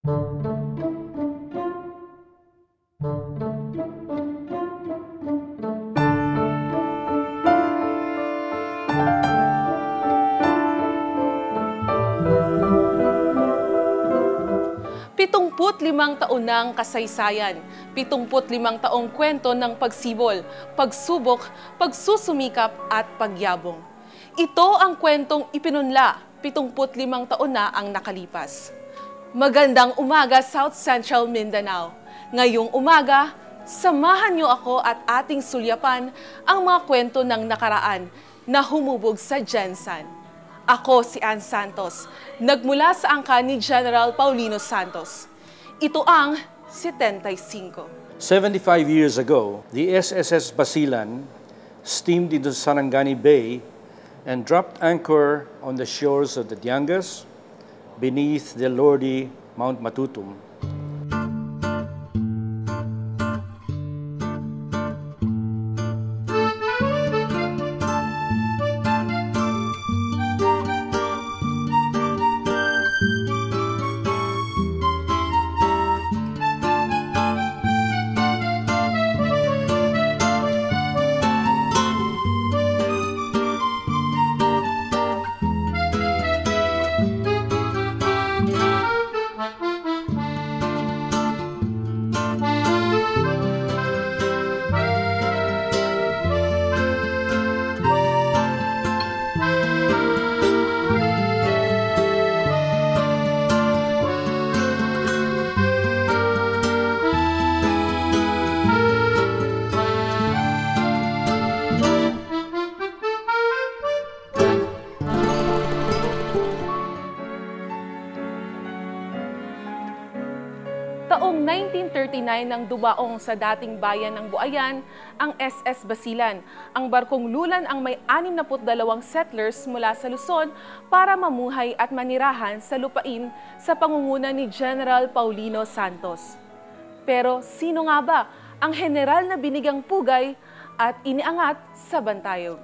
Limang taon ng kasaysayan, 75 taong kwento ng pagsibol, pagsubok, pagsusumikap at pagyabong. Ito ang kwentong ipinunla, 75 taon na ang nakalipas. Magandang umaga, South Central Mindanao. Ngayong umaga, samahan niyo ako at ating sulyapan ang mga kwento ng nakaraan na humubog sa Gensan. Ako si Ann Santos, nagmula sa angka ni General Paulino Santos. Ito ang 75. 75 years ago, the SSS Basilan steamed into Sarangani Bay and dropped anchor on the shores of the Diangas beneath the lordly Mount Matutum. Taong 1939 nang dumaong sa dating bayan ng Buayan ang SS Basilan. Ang barkong lulan ang may 62 settlers mula sa Luzon para mamuhay at manirahan sa lupain sa pangunguna ni General Paulino Santos. Pero sino nga ba ang general na binigang pugay at iniangat sa bantayog?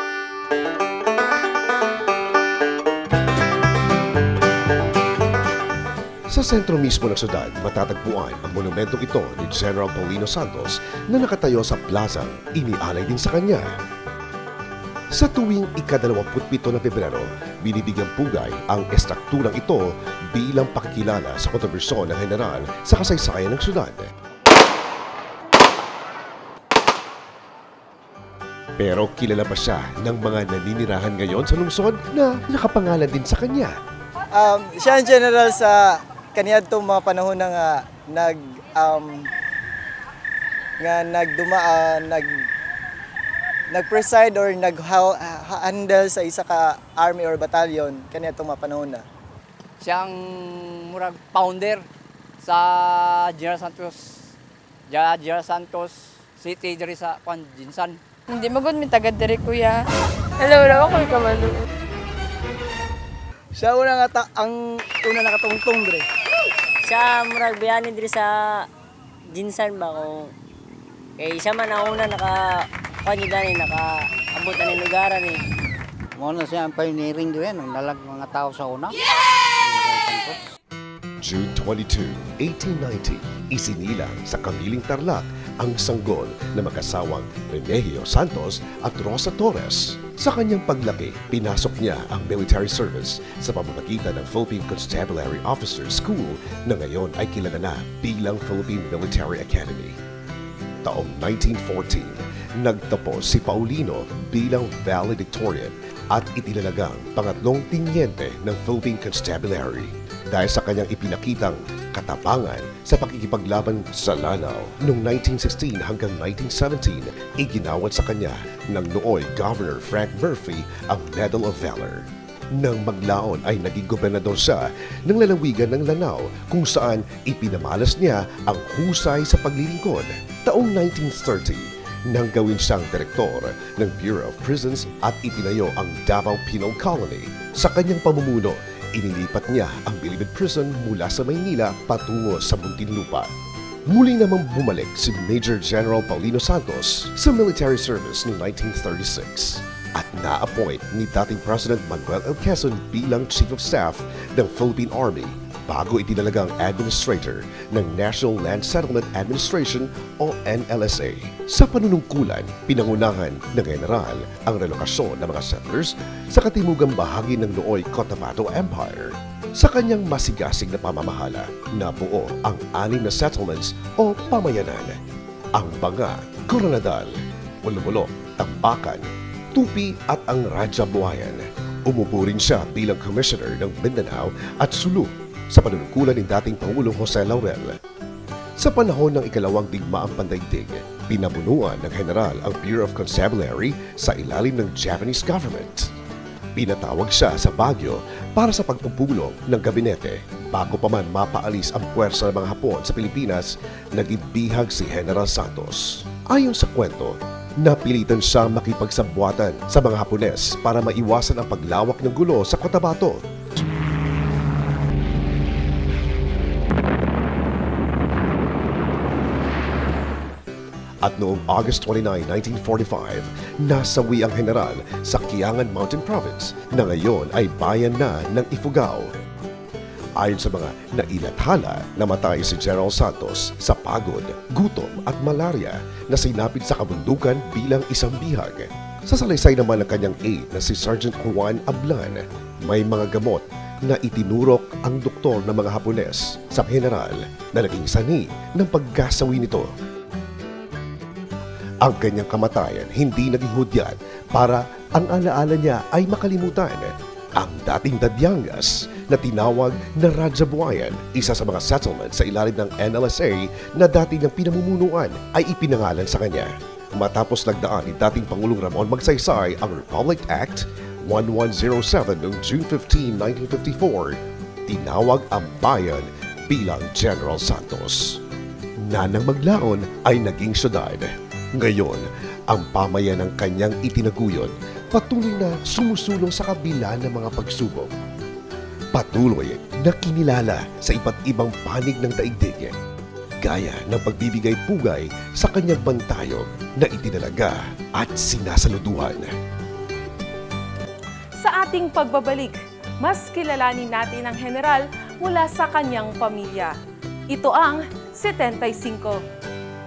Sa sentro mismo ng syudad, matatagpuan ang monumentong ito ni General Paulino Santos na nakatayo sa plazang inialay din sa kanya. Sa tuwing ika-27 na Pebrero, binibigyang pugay ang estrukturang ito bilang pakikilala sa kontribusyon ng general sa kasaysayan ng syudad. Pero kilala pa siya ng mga naninirahan ngayon sa lungsod na nakapangalan din sa kanya. Siya ang general sa kaniyadtong mga panahon na nag-preside or nag-handle sa isa ka army or battalion kaniyadtong mga panahon na. Siya ang murag founder sa General Santos City diri sa Jinsan. Hindi magod mi taga diri kuya. Hello, raw ako kamalo. Siya ang una nakatungtong diri. Siya murag bayani diri sa Jinsan ba ko. Kay siya man ang una nakaabot na ni lugaran ni. Mo na siya ang pioneering diri nang nalag mga tao sa una. June 22, 1890, isinilang sa Kamiling Tarlac ang sanggol na mag-asawang Remigio Santos at Rosa Torres. Sa kanyang paglaki, pinasok niya ang military service sa pamamagitan ng Philippine Constabulary Officers School na ngayon ay kilala na bilang Philippine Military Academy. Taong 1914, nagtapos si Paulino bilang valedictorian at itinalagang pangatlong tinyente ng Philippine Constabulary dahil sa kanyang ipinakitang katapangan sa pakikipaglaban sa Lanao. Noong 1916 hanggang 1917, iginawad sa kanya ng nooy Governor Frank Murphy ang Medal of Valor. Nang maglaon ay naging gobernador siya ng lalawigan ng Lanao kung saan ipinamalas niya ang husay sa paglilingkod. Taong 1930, nang gawin siyang direktor ng Bureau of Prisons at itinayo ang Davao Penal Colony. Sa kanyang pamumuno, inilipat niya ang Bilibid Prison mula sa Maynila patungo sa Muntinlupa. Muli namang bumalik si Major General Paulino Santos sa military service noong 1936 at na-appoint ni dating President Manuel L. Quezon bilang Chief of Staff ng Philippine Army bago itinalagang administrator ng National Land Settlement Administration o NLSA. Sa panunungkulan, pinangunahan ng general ang relokasyon ng mga settlers sa katimugang bahagi ng nooy Cotabato Empire. Sa kanyang masigasig na pamamahala, nabuo ang 6 na settlements o pamayanan. Ang Banga, Coronadal, Ulubulok, Tambakan, Tupi at ang Raja Buayan. Umupo rin siya bilang commissioner ng Mindanao at Sulu sa panunungkulan ng dating Pangulong Jose Laurel. Sa panahon ng ikalawang digmaang pandaigdig, pinabunuan ng general ang Bureau of Constabulary sa ilalim ng Japanese government. Pinatawag siya sa Baguio para sa pagpupulong ng gabinete. Bago pa man mapaalis ang puwersa ng mga Hapon sa Pilipinas, naging bihag si General Santos. Ayon sa kwento, napilitan siya makipagsabuatan sa mga Hapones para maiwasan ang paglawak ng gulo sa Cotabato. At noong August 29, 1945, nasawi ang general sa Kiangan Mountain Province na ngayon ay bayan na ng Ifugao. Ayon sa mga nailathala, namatay si General Santos sa pagod, gutom at malaria na sinapit sa kabundukan bilang isang bihag. Sa salaysay naman ng kanyang aide na si Sergeant Juan Ablan, may mga gamot na itinurok ang doktor ng mga Hapones sa general na naging sani ng pagkasawi nito. Ang kanyang kamatayan hindi naging hudyat para ang alaala niya ay makalimutan. Ang dating Dadyangas na tinawag na Raja Buayan, isa sa mga settlement sa ilalim ng NLSA na dati niyang pinamumunuan, ay ipinangalan sa kanya. Matapos nagdaan ni dating Pangulong Ramon Magsaysay ang Republic Act 1107 noong June 15, 1954, tinawag ang bayan bilang General Santos. Nanang maglaon ay naging syudad. Ngayon, ang pamayan ng kanyang itinaguyod patuloy na sumusulong sa kabila ng mga pagsubok. Patuloy na kinilala sa iba't ibang panig ng daigdig, gaya ng pagbibigay pugay sa kanyang bantayog na itinalaga at sinasaluduhan. Sa ating pagbabalik, mas kilalanin natin ang general mula sa kanyang pamilya. Ito ang 75.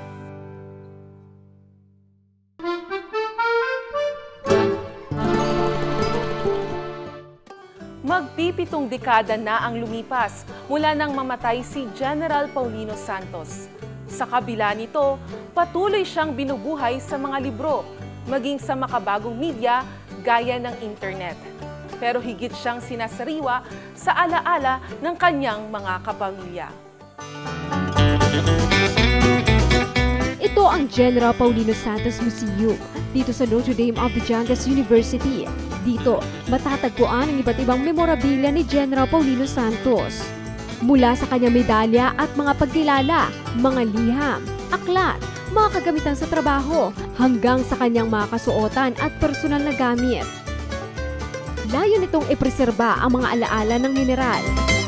Magpipitong dekada na ang lumipas mula nang mamatay si General Paulino Santos. Sa kabila nito, patuloy siyang binubuhay sa mga libro, maging sa makabagong media gaya ng internet. Pero higit siyang sinasariwa sa alaala ng kanyang mga kapamilya. Ito ang General Paulino Santos Museum dito sa Notre Dame of the Andes University. Dito, matatagpuan ang iba't ibang memorabilia ni General Paulino Santos. Mula sa kanyang medalya at mga pagkilala, mga liham, aklat, mga kagamitan sa trabaho, hanggang sa kanyang mga kasuotan at personal na gamit. Layo nitong ipreserba ang mga alaala ng general.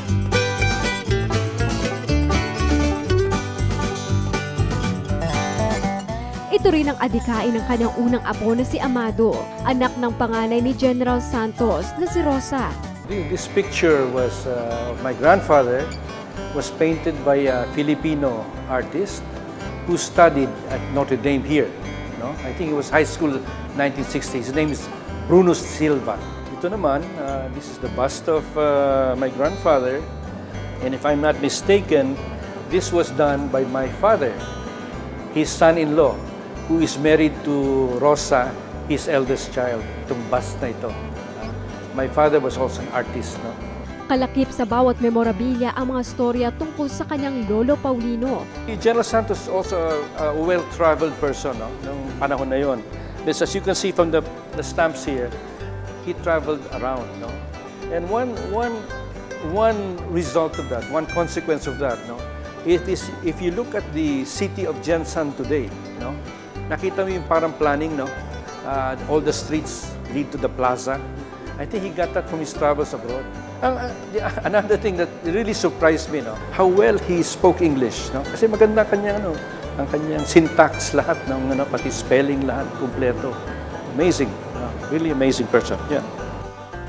Ito rin ang adikain ng kanyang unang apo na si Amado, anak ng panganay ni General Santos na si Rosa. This picture was of my grandfather, was painted by a Filipino artist who studied at Notre Dame here. No? I think it was high school 1960. His name is Bruno Silva. Ito naman, this is the bust of my grandfather, and if I'm not mistaken, this was done by my father, his son-in-law, who is married to Rosa, his eldest child. Itong bust na ito. My father was also an artist. No? Kalakip sa bawat memorabilia ang mga storya tungkol sa kanyang lolo Paulino. General Santos is also a well-traveled person, no? Nung panahon na yon. As you can see from the stamps here, he traveled around. No? And one result of that, one consequence of that, no? It is if you look at the city of Jensan today, no? Nakita mo yung parang planning, no? All the streets lead to the plaza. I think he got that from his travels abroad. Another thing that really surprised me, no? How well he spoke English, no? Kasi maganda kanya, ano, ang kanyang syntax lahat, ng, pati spelling lahat, kumpleto. Amazing. Really amazing person. Yeah.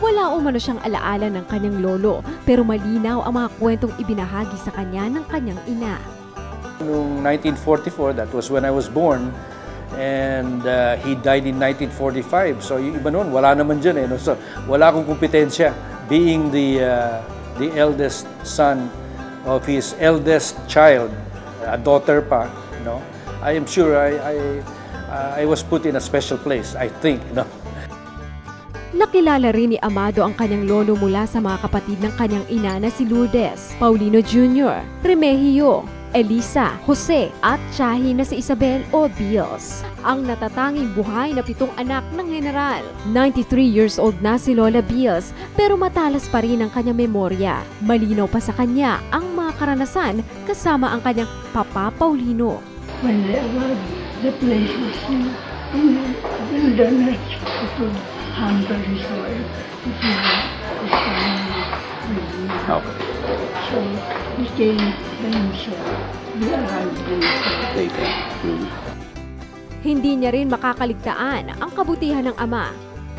Wala umano siyang alaala ng kanyang lolo, pero malinaw ang mga kwentong ibinahagi sa kanya ng kanyang ina. Noong 1944, that was when I was born, and he died in 1945. So yung iba noon, wala naman dyan eh. No? So wala akong kompetensya. Being the eldest son of his eldest child, a daughter pa, no? I am sure I was put in a special place, I think, no? Nakilala rin ni Amado ang kanyang lolo mula sa mga kapatid ng kanyang ina na si Lourdes, Paulino Jr., Remigio, Elisa, Jose at tiyahin na si Isabel o Bills. Ang natatanging buhay na 7 anak ng general. 93 years old na si Lola Bills pero matalas pa rin ang kanyang memorya. Malinaw pa sa kanya ang mga karanasan kasama ang kanyang Papa Paulino. When they arrived, the place was in the wilderness. It was humble his wife. It was his family with him. So he came by himself. We arrived later. Hindi niya rin makakaligtaan ang kabutihan ng ama.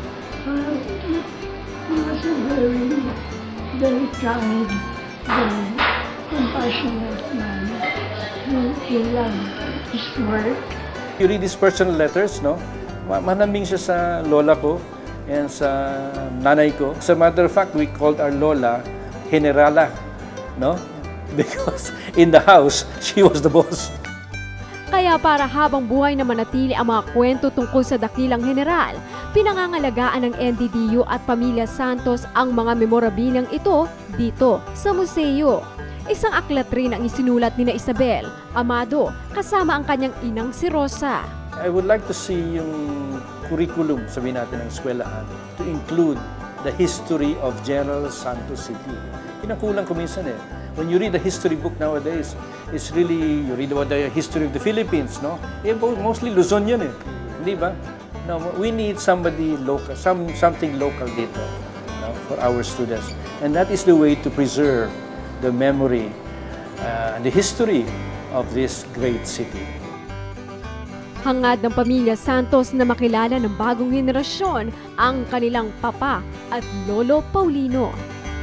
He was a very kind, very compassionate man. He loved his work. You read his personal letters, no? Manaming siya sa lola ko and sa nanay ko. As a matter of fact, we called our lola Generala, no? Because in the house, she was the boss. Kaya para habang buhay na manatili ang mga kwento tungkol sa dakilang general, pinangangalagaan ng NDDU at Pamilya Santos ang mga memorabilyang ito dito sa museo. Isang aklat rin ang isinulat ni Isabel, Amado, kasama ang kanyang inang si Rosa. I would like to see yung curriculum, sabihin natin, ng eskwelahan to include the history of General Santos City. Pinakulang ko minsan eh. When you read the history book nowadays, it's really, you read about the history of the Philippines, no? Mostly Luzon yun eh. Hindi ba? No, we need somebody local, something local dito, no, for our students. And that is the way to preserve the memory and the history of this great city. Hangad ng Pamilya Santos na makilala ng bagong henerasyon ang kanilang papa at lolo Paulino.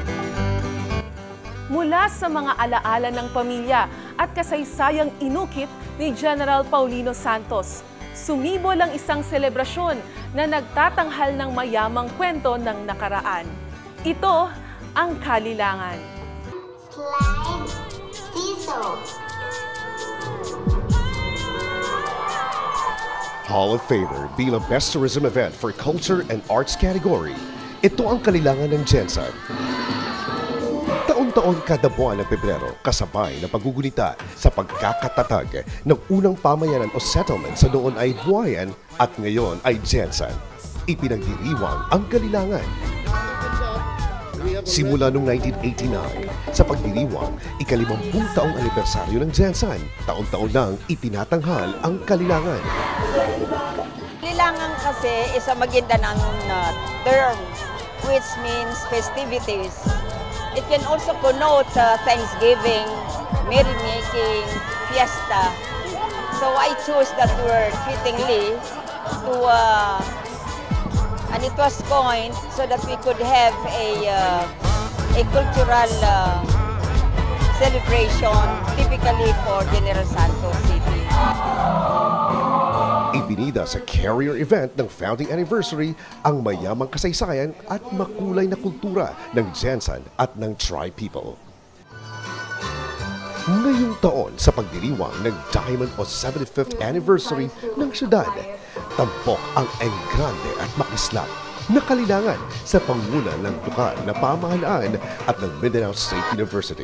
Mula sa mga alaala ng pamilya at kasaysayang inukit ni General Paulino Santos, sumibol ang isang selebrasyon na nagtatanghal ng mayamang kwento ng nakaraan. Ito ang Kalilangan. Slide Diesel. Hall of Famer bilang Best Tourism Event for Culture and Arts category. Ito ang Kalilangan ng Jensen. Taon-taon kada buwan ng Pebrero, kasabay na paggugunita sa pagkakatatag ng unang pamayanan o settlement sa noon ay Buhayan at ngayon ay Jensen. Ipinagdiriwang ang Kalilangan. Simula noong 1989, sa pagdiriwang, ika-50 taong anibersaryo ng Jensen, taon-taon nang itinatanghal ang Kalilangan. Kalilangan kasi is a Maguindanao term which means festivities. It can also connote Thanksgiving, merrymaking, fiesta. So I chose that word fittingly to and it was coined so that we could have a cultural celebration typically for General Santos City. Ibinida sa carrier event ng founding anniversary ang mayamang kasaysayan at makulay na kultura ng Jensen at ng Tri-People. Ngayong taon sa pagdiriwang ng Diamond o 75th anniversary ng syudad, tampok ang enggrande at makislap na Kalilangan sa panguna ng lokal na pamahalaan at ng Mindanao State University.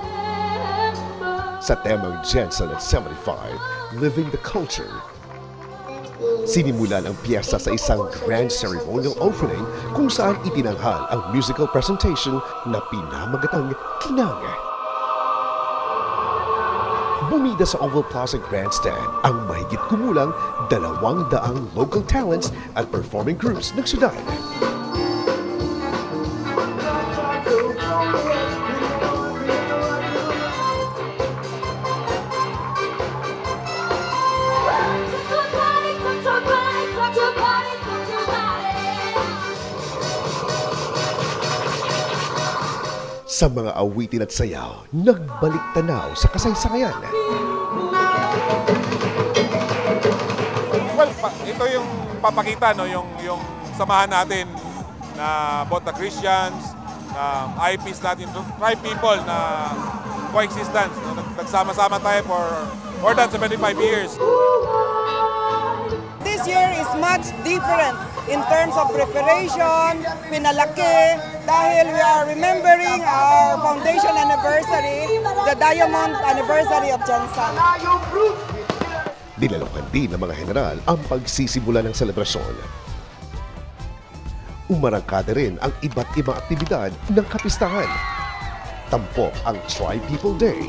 Sa temang Jensen at 75, Living the Culture, sinimulan ang piyesta sa isang grand ceremonial opening kung saan itinanghal ang musical presentation na pinamagatang Kinang. Bumida sa Oval Plaza Grandstand ang mahigit kumulang 200 local talents at performing groups ng syudad. Sa mga awitin at sayaw, nagbalik tanaw sa kasaysayan. Well, ito yung papakita, no, yung samahan natin na both the Christians, IPs natin, tribe people na coexistence. No? Nagsama-sama tayo for more than 75 years. This year is much different in terms of preparation, pinalaki, dahil we are remembering our foundation anniversary, the diamond anniversary of Jensen. Dinalokan din ng mga general ang pagsisimula ng selebrasyon. Umarangkada rin ang iba't ibang aktibidad ng kapistahan. Tampok ang Tribe People Day,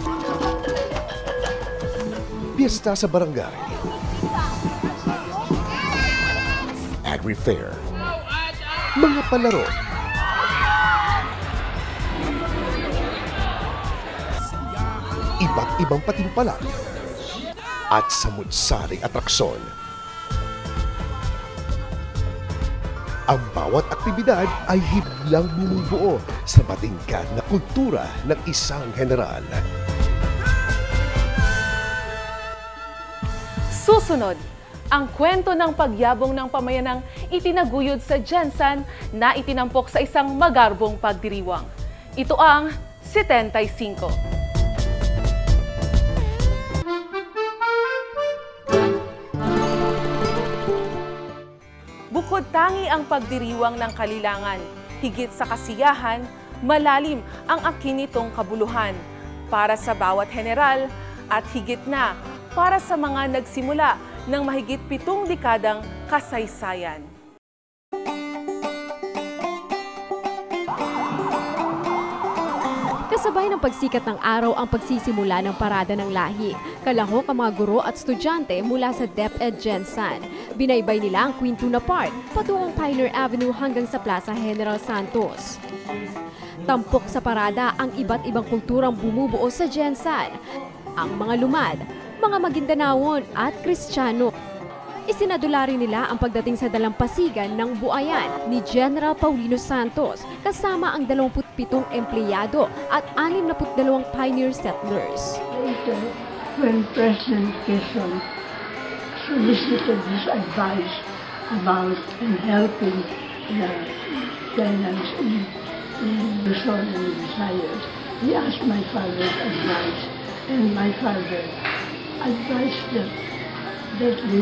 piyesta sa barangay, agri-fair, mga palaro, iba't ibang patimpalak, at samut-saring atraksyon. Ang bawat aktibidad ay hiblang bumubuo sa matingkad na kultura ng isang general. Susunod, ang kwento ng pagyabong ng pamayanang itinaguyod sa Jensen na itinampok sa isang magarbong pagdiriwang. Ito ang 75. Bukod tangi ang pagdiriwang ng kalilangan, higit sa kasiyahan, malalim ang akin nitong kabuluhan para sa bawat general at higit na para sa mga nagsimula ng mahigit 7 dekadang kasaysayan. Kasabay ng pagsikat ng araw ang pagsisimula ng Parada ng Lahi. Kalahok ang mga guro at estudyante mula sa DepEd Jensen. Binaybay nila ang Quintuna Park, patungong Pioneer Avenue hanggang sa Plaza General Santos. Tampok sa parada ang iba't ibang kulturang bumubuo sa Jensen. Ang mga lumad, mga Maguindanawon at Kristiyano. Isinadula rin nila ang pagdating sa dalampasigan ng buayan ni General Paulino Santos kasama ang 27 empleyado at 62 pioneer settlers. Later, when President Quezon solicited his advice about helping the tenants in Luzon and Visayas, he asked my father's advice, and my father advised them that the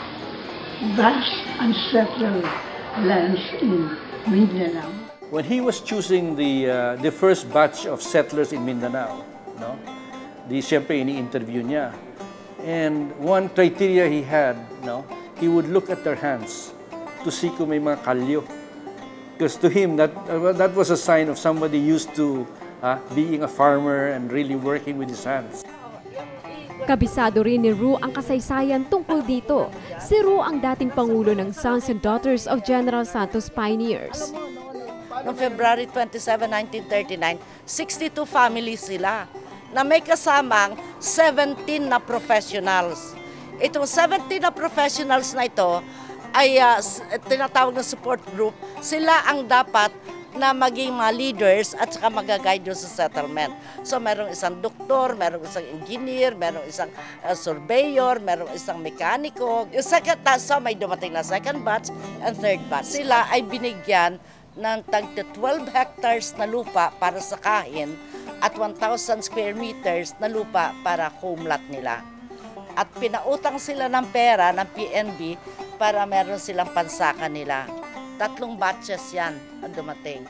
vast unsettled lands in Mindanao. When he was choosing the first batch of settlers in Mindanao, no, siyempre ini-interview niya. And one criteria he had, no, he would look at their hands to see kung may mga kalyo. Because to him, that was a sign of somebody used to being a farmer and really working with his hands. Kabisado rin ni Ru ang kasaysayan tungkol dito. Si Ru ang dating pangulo ng Sons and Daughters of General Santos Pioneers. Noong February 27, 1939, 62 families sila na may kasamang 17 na professionals. Itong 17 na professionals na ito ay tinatawag na support group. Sila ang dapat na maging mga leaders at saka mag-guide sa settlement. So merong isang doktor, merong isang engineer, merong isang surveyor, merong isang mekaniko. Yung second so may dumating na second batch and third batch. Sila ay binigyan ng tag 12 hectares na lupa para sa kain at 1,000 square meters na lupa para home lot nila. At pinautang sila ng pera ng PNB para meron silang pansakan nila. 3 batches yan ang dumating.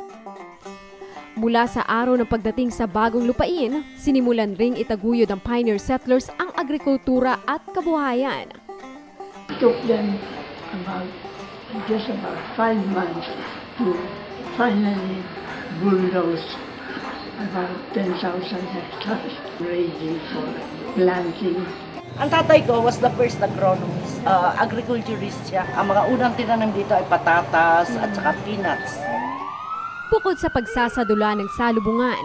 Mula sa araw ng pagdating sa bagong lupain, sinimulan ring itaguyod ng pioneer settlers ang agrikultura at kabuhayan. It took them just about 5 months to finally bulldoze about 10,000 hectares, ready for planting. Ang tatay ko was the first agronomist, agriculturist siya. Ang mga unang tinanim dito ay patatas at saka peanuts. Bukod sa pagsasadula ng salubungan,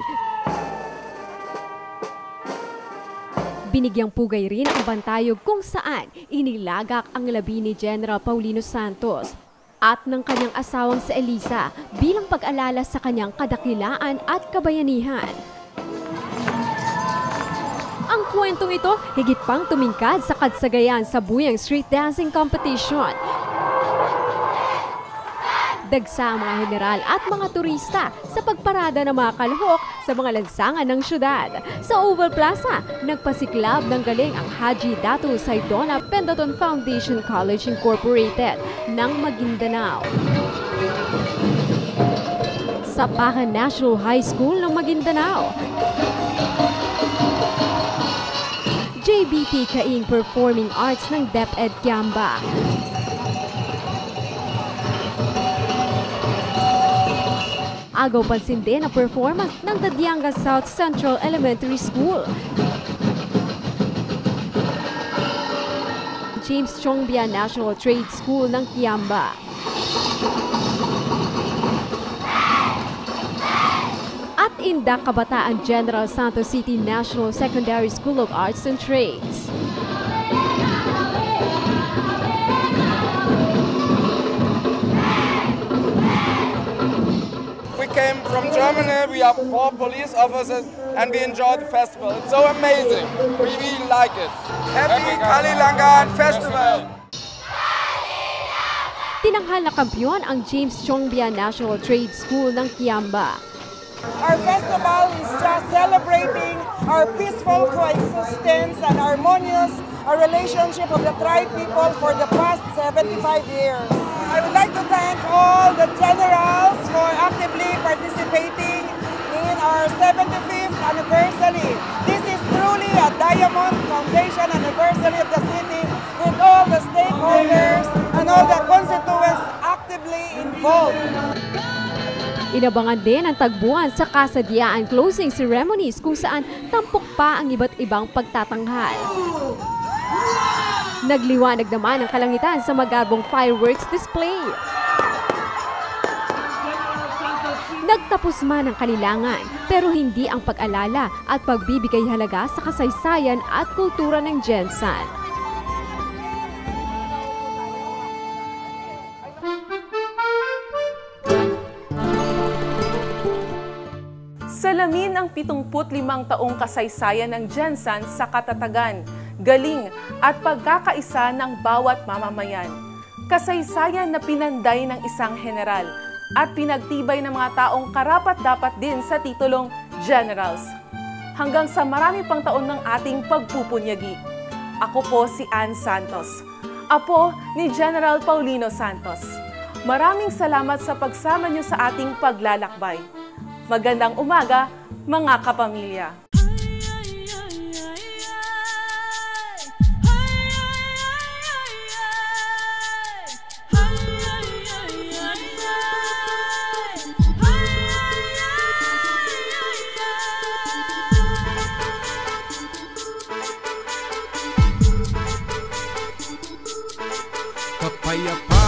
binigyang pugay rin ang bantayog kung saan inilagak ang labi ni General Paulino Santos. at ng kanyang asawang si Elisa bilang pag-alala sa kanyang kadakilaan at kabayanihan. Ang kwentong ito higit pang tumingkad sa kadsagayan sa Buyang Street Dancing Competition. Dagsa ang mga general at mga turista sa pagparada ng mga kalahok sa mga lansangan ng syudad. Sa Oval Plaza, nagpasiklab ng galing ang Haji Datu Saidona Pendaton Foundation College Incorporated ng Maguindanao. Sa Pacan National High School ng Maguindanao, JBT Kaing Performing Arts ng DepEd Kiamba. Agaw pansin din ang performance ng Dadianga South Central Elementary School. James Chongbia National Trade School ng Kiamba. At Indak Kabataan General Santos City National Secondary School of Arts and Trades. We came from Germany, we have 4 police officers and we enjoy the festival. It's so amazing. We really like it. Happy Kalilangan Festival! Tinanghal na kampiyon ang James Chongbia National Trade School ng Kiamba. Our festival is just celebrating our peaceful coexistence and harmonious relationship of the tribe people for the past 75 years. I would like to thank all the generals for actively participating in our 75th anniversary. This is truly a Diamond Foundation anniversary of the city with all the stakeholders and all the constituents actively involved. Inabangan din ang tagbuan sa kasadyaan closing ceremonies kung saan tampok pa ang iba't ibang pagtatanghal. Nagliwanag naman ang kalangitan sa magarbong fireworks display. Nagtapos man ang kanilangan, pero hindi ang pag-alala at pagbibigay halaga sa kasaysayan at kultura ng Gensan. Salamin ang 75 taong kasaysayan ng Gensan sa katatagan, galing at pagkakaisa ng bawat mamamayan. Kasaysayan na pinanday ng isang general at pinagtibay ng mga taong karapat-dapat din sa titulong generals. Hanggang sa marami pang taon ng ating pagpupunyagi. Ako po si Ann Santos, apo ni General Paulino Santos. Maraming salamat sa pagsama niyo sa ating paglalakbay. Magandang umaga, mga kapamilya. Kapayapaan